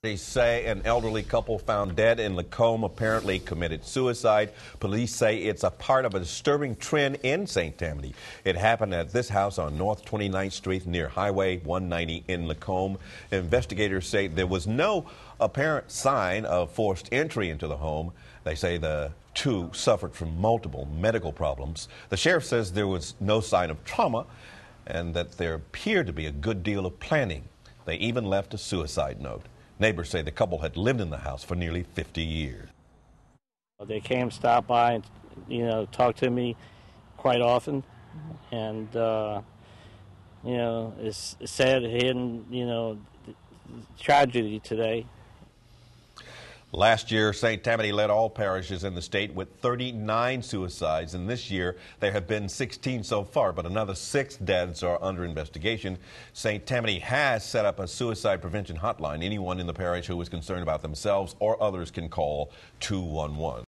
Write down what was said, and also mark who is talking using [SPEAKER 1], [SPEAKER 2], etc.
[SPEAKER 1] They say an elderly couple found dead in Lacombe apparently committed suicide. Police say it's a part of a disturbing trend in St. Tammany. It happened at this house on North 29th Street near Highway 190 in Lacombe. Investigators say there was no apparent sign of forced entry into the home. They say the two suffered from multiple medical problems. The sheriff says there was no sign of trauma and that there appeared to be a good deal of planning. They even left a suicide note. Neighbors say the couple had lived in the house for nearly 50 years.
[SPEAKER 2] They came, stopped by, and talked to me quite often, and it's sad hidden, tragedy today.
[SPEAKER 1] Last year, St. Tammany led all parishes in the state with 39 suicides, and this year there have been 16 so far, but another 6 deaths are under investigation. St. Tammany has set up a suicide prevention hotline. Anyone in the parish who is concerned about themselves or others can call 211.